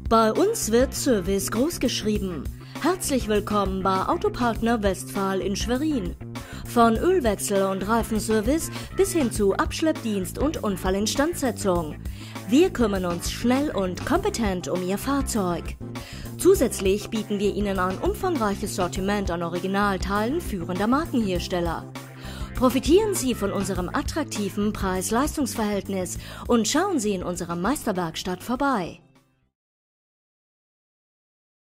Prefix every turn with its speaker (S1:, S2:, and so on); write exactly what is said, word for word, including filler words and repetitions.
S1: Bei uns wird Service großgeschrieben. Herzlich willkommen bei Autopartner Westphal in Schwerin. Von Ölwechsel und Reifenservice bis hin zu Abschleppdienst und Unfallinstandsetzung. Wir kümmern uns schnell und kompetent um Ihr Fahrzeug. Zusätzlich bieten wir Ihnen ein umfangreiches Sortiment an Originalteilen führender Markenhersteller. Profitieren Sie von unserem attraktiven Preis-Leistungs-Verhältnis und schauen Sie in unserer Meisterwerkstatt vorbei.